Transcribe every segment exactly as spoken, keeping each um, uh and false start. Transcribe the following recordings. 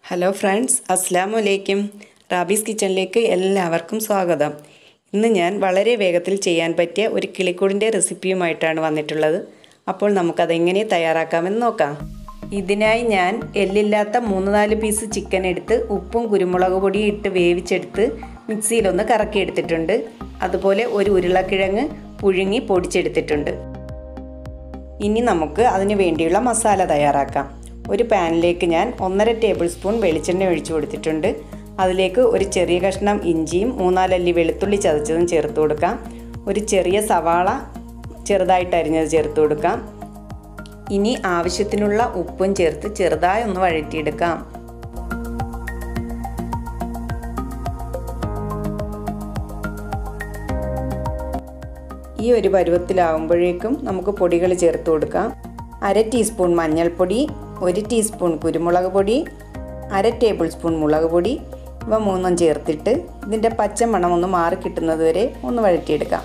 Hello friends, അസ്സലാമു അലൈക്കും. Rabies കിച്ചണിലേക്ക് എല്ലാവർക്കും സ്വാഗതം. ഇന്ന് ഞാൻ വളരെ വേഗത്തിൽ ചെയ്യാൻ പറ്റിയ ഒരു കിളിക്കൂടിൻ്റെ റെസിപ്പിയുമായിട്ടാണ് വന്നിട്ടുള്ളത്. അപ്പോൾ നമുക്കതെങ്ങനെ തയ്യാറാക്കാമെന്ന് നോക്കാം. ഇതിനായി ഞാൻ എല്ലില്ലാത്ത മൂന്ന് നാല് പീസ് ചിക്കൻ എടുത്ത് ഉപ്പും കുരുമുളക് പൊടിയും ഇട്ട് വേവിച്ചെടുത്ത് മിക്സിയിലൊന്ന് കറക്കിയെടുത്തിട്ടുണ്ട്. അതുപോലെ ഒരു ഉരുളക്കിഴങ്ങ് പുഴുങ്ങി പൊടിച്ചെടുത്തിട്ടുണ്ട്. ഇനി നമുക്ക് അതിന് വേണ്ടിയുള്ള മസാല തയ്യാറാക്കാം. ഒരു പാനിലേക്ക് ഞാൻ ഒന്നര ടേബിൾ സ്പൂൺ വെളിച്ചെണ്ണ ഒഴിച്ചു കൊടുത്തിട്ടുണ്ട്. അതിലേക്ക് ഒരു ചെറിയ കഷ്ണം ഇഞ്ചിയും മൂന്നാലല്ലി വെളുത്തുള്ളി ചതച്ചതും ചേർത്ത് കൊടുക്കാം. ഒരു ചെറിയ സവാള ചെറുതായിട്ട് അരിഞ്ഞത് ചേർത്ത് കൊടുക്കാം. ഇനി ആവശ്യത്തിനുള്ള ഉപ്പും ചേർത്ത് ചെറുതായി ഒന്ന് വഴറ്റിയെടുക്കാം. ഈ ഒരു പരുവത്തിലാവുമ്പോഴേക്കും നമുക്ക് പൊടികൾ ചേർത്ത് കൊടുക്കാം. അര ടീസ്പൂൺ മഞ്ഞൾപ്പൊടി, ഒരു ടീസ്പൂൺ കുരുമുളക് പൊടി, അര ടേബിൾ സ്പൂൺ മുളക് പൊടി, ഇവ മൂന്നും ചേർത്തിട്ട് ഇതിൻ്റെ പച്ചമണം ഒന്ന് മാറി കിട്ടുന്നത് വരെ ഒന്ന് വഴറ്റിയെടുക്കാം.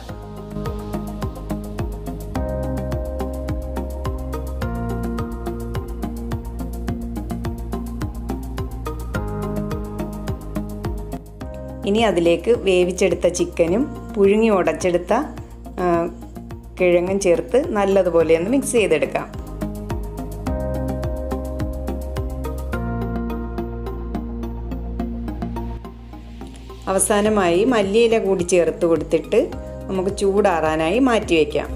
ഇനി അതിലേക്ക് വേവിച്ചെടുത്ത ചിക്കനും പുഴുങ്ങി ഉടച്ചെടുത്ത കിഴങ്ങും ചേർത്ത് നല്ലതുപോലെ ഒന്ന് മിക്സ് ചെയ്തെടുക്കാം. അവസാനമായി മല്ലിയില കൂടി ചേർത്ത് കൊടുത്തിട്ട് നമുക്ക് ചൂടാറാനായി മാറ്റി വയ്ക്കാം.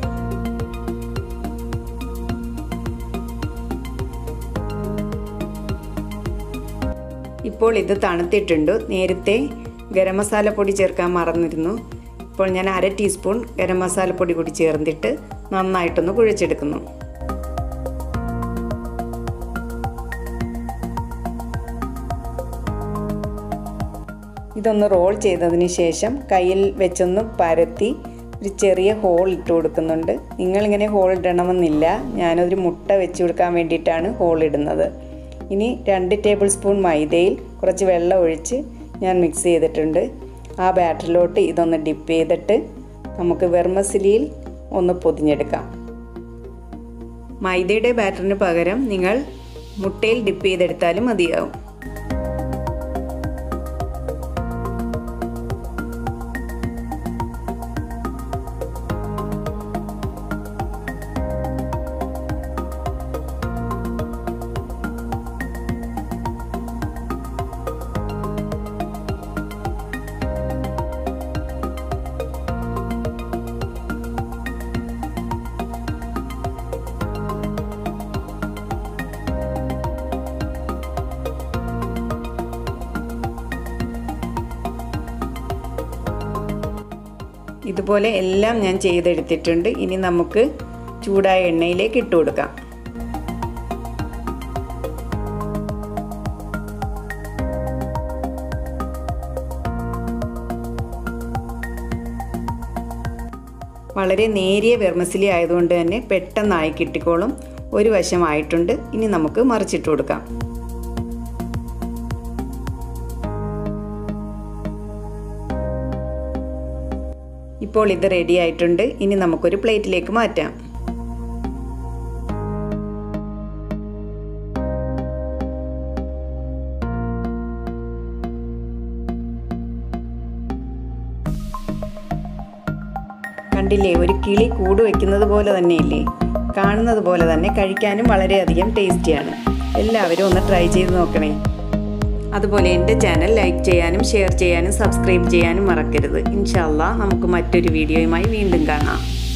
ഇപ്പോൾ ഇത് തണുത്തിട്ടുണ്ട്. നേരത്തെ ഗരം മസാലപ്പൊടി ചേർക്കാൻ മറന്നിരുന്നു. ഇപ്പോൾ ഞാൻ അര ടീസ്പൂൺ ഗരം മസാലപ്പൊടി കൂടി ചേർത്തിട്ട് നന്നായിട്ടൊന്ന് കുഴച്ചെടുക്കുന്നു. ഇതൊന്ന് റോൾ ചെയ്തതിന് ശേഷം കയ്യിൽ വെച്ചൊന്ന് പരത്തി ഒരു ചെറിയ ഹോൾ ഇട്ട് കൊടുക്കുന്നുണ്ട്. നിങ്ങളിങ്ങനെ ഹോൾ ഇടണമെന്നില്ല. ഞാനൊരു മുട്ട വെച്ച് കൊടുക്കാൻ വേണ്ടിയിട്ടാണ് ഹോൾ ഇടുന്നത്. ഇനി രണ്ട് ടേബിൾ സ്പൂൺ മൈദയിൽ കുറച്ച് വെള്ളം ഒഴിച്ച് ഞാൻ മിക്സ് ചെയ്തിട്ടുണ്ട്. ആ ബാറ്ററിലോട്ട് ഇതൊന്ന് ഡിപ്പ് ചെയ്തിട്ട് നമുക്ക് വെർമസിലിയിൽ ഒന്ന് പൊതിഞ്ഞെടുക്കാം. മൈദയുടെ ബാറ്ററിന് പകരം നിങ്ങൾ മുട്ടയിൽ ഡിപ്പ് ചെയ്തെടുത്താലും മതിയാവും. ഇതുപോലെ എല്ലാം ഞാൻ ചെയ്തെടുത്തിട്ടുണ്ട്. ഇനി നമുക്ക് ചൂടായ എണ്ണയിലേക്ക് ഇട്ട് കൊടുക്കാം. വളരെ നേരിയ വെർമസിലി ആയതുകൊണ്ട് തന്നെ പെട്ടെന്നായി കിട്ടിക്കോളും. ഒരു വശമായിട്ടുണ്ട്. ഇനി നമുക്ക് മറിച്ചിട്ട് കൊടുക്കാം. ഇപ്പോൾ ഇത് റെഡി ആയിട്ടുണ്ട്. ഇനി നമുക്കൊരു പ്ലേറ്റിലേക്ക് മാറ്റാം. കണ്ടില്ലേ, ഒരു കിളി കൂട് വയ്ക്കുന്നത് പോലെ തന്നെയില്ലേ? കാണുന്നത് പോലെ തന്നെ കഴിക്കാനും വളരെയധികം ടേസ്റ്റിയാണ്. എല്ലാവരും ഒന്ന് ട്രൈ ചെയ്ത് നോക്കണേ. അതുപോലെ എൻ്റെ ചാനൽ ലൈക്ക് ചെയ്യാനും ഷെയർ ചെയ്യാനും സബ്സ്ക്രൈബ് ചെയ്യാനും മറക്കരുത്. ഇൻഷാ അല്ലാഹ് നമുക്ക് മറ്റൊരു വീഡിയോയുമായി വീണ്ടും കാണാം.